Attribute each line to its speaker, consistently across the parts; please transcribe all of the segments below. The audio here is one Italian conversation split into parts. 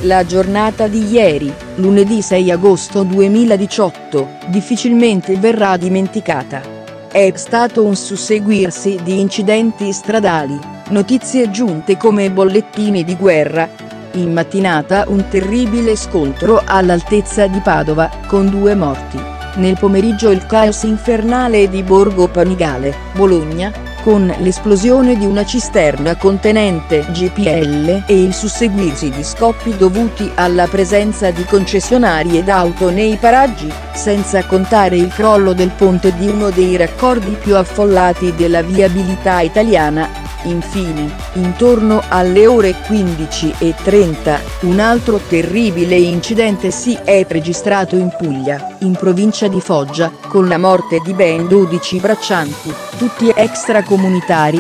Speaker 1: La giornata di ieri, lunedì 6 agosto 2018, difficilmente verrà dimenticata. È stato un susseguirsi di incidenti stradali, notizie giunte come bollettini di guerra. In mattinata un terribile scontro all'altezza di Padova, con 2 morti. Nel pomeriggio il caos infernale di Borgo Panigale, Bologna, con l'esplosione di una cisterna contenente GPL e il susseguirsi di scoppi dovuti alla presenza di concessionari ed auto nei paraggi, senza contare il crollo del ponte di uno dei raccordi più affollati della viabilità italiana. Infine, intorno alle ore 15:30, un altro terribile incidente si è registrato in Puglia, in provincia di Foggia, con la morte di ben 12 braccianti, tutti extracomunitari.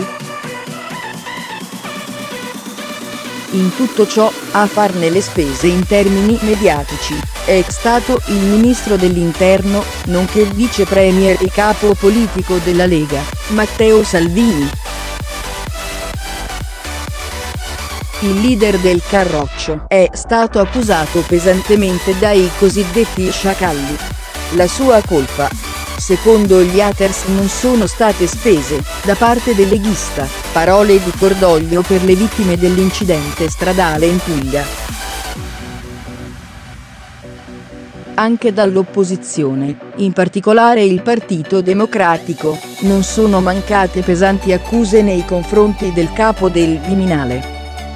Speaker 1: In tutto ciò, a farne le spese in termini mediatici, è stato il ministro dell'Interno, nonché vice premier e capo politico della Lega, Matteo Salvini. Il leader del Carroccio è stato accusato pesantemente dai cosiddetti sciacalli. La sua colpa? Secondo gli haters non sono state spese, da parte del leghista, parole di cordoglio per le vittime dell'incidente stradale in Puglia. Anche dall'opposizione, in particolare il Partito Democratico, non sono mancate pesanti accuse nei confronti del capo del Viminale.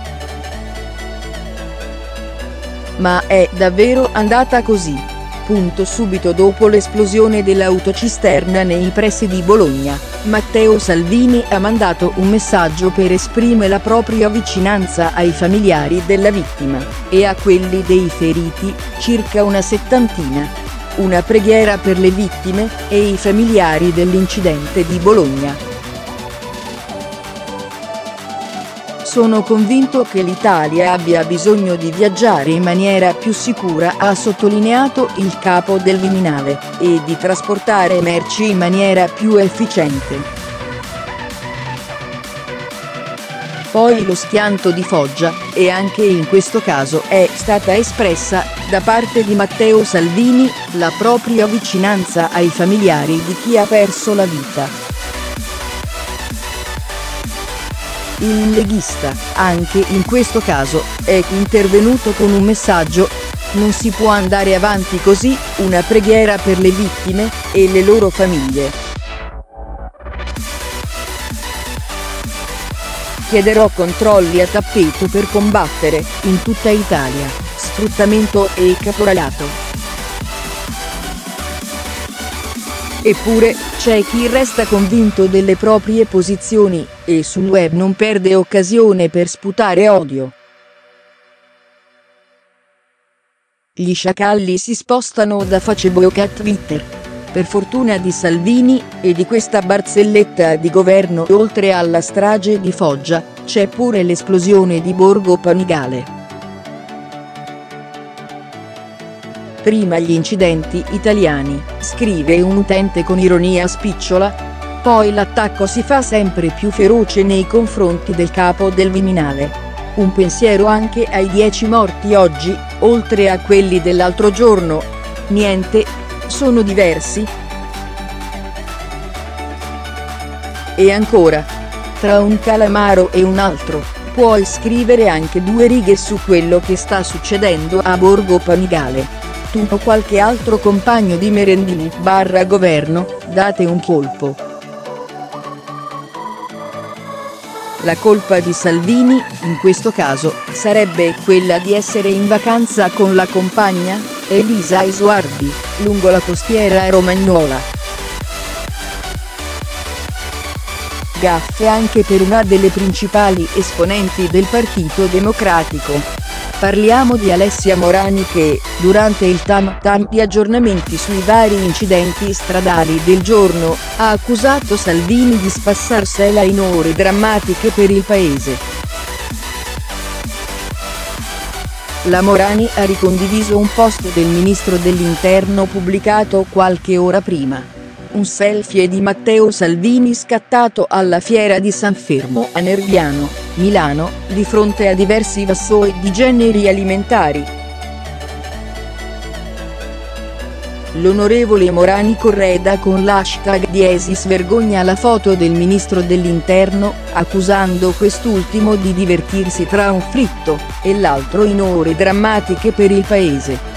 Speaker 1: Ma è davvero andata così? Subito dopo l'esplosione dell'autocisterna nei pressi di Bologna, Matteo Salvini ha mandato un messaggio per esprimere la propria vicinanza ai familiari della vittima, e a quelli dei feriti, circa una settantina. Una preghiera per le vittime e i familiari dell'incidente di Bologna. Sono convinto che l'Italia abbia bisogno di viaggiare in maniera più sicura, ha sottolineato il capo del Viminale, e di trasportare merci in maniera più efficiente. Poi lo schianto di Foggia, e anche in questo caso è stata espressa, da parte di Matteo Salvini, la propria vicinanza ai familiari di chi ha perso la vita. Il leghista, anche in questo caso, è intervenuto con un messaggio: non si può andare avanti così, una preghiera per le vittime e le loro famiglie. Chiederò controlli a tappeto per combattere, in tutta Italia, sfruttamento e caporalato. Eppure, c'è chi resta convinto delle proprie posizioni, e sul web non perde occasione per sputare odio. Gli sciacalli si spostano da Facebook a Twitter. Per fortuna di Salvini, e di questa barzelletta di governo, oltre alla strage di Foggia, c'è pure l'esplosione di Borgo Panigale. Prima gli incidenti italiani, scrive un utente con ironia spicciola. Poi l'attacco si fa sempre più feroce nei confronti del capo del Viminale. Un pensiero anche ai 10 morti oggi, oltre a quelli dell'altro giorno. Niente, sono diversi. E ancora. Tra un calamaro e un altro, puoi scrivere anche 2 righe su quello che sta succedendo a Borgo Panigale. Tu o qualche altro compagno di merendini / governo, date un colpo. La colpa di Salvini, in questo caso, sarebbe quella di essere in vacanza con la compagna, Elisa Isoardi, lungo la costiera romagnola. Gaffe anche per una delle principali esponenti del Partito Democratico. Parliamo di Alessia Morani che, durante il tam di aggiornamenti sui vari incidenti stradali del giorno, ha accusato Salvini di spassarsela in ore drammatiche per il paese. La Morani ha ricondiviso un post del ministro dell'Interno pubblicato qualche ora prima. Un selfie di Matteo Salvini scattato alla fiera di San Fermo a Nerviano, Milano, di fronte a diversi vassoi di generi alimentari. L'onorevole Morani Correda con l'hashtag #svergogna la foto del ministro dell'Interno, accusando quest'ultimo di divertirsi tra un fritto e l'altro in ore drammatiche per il paese.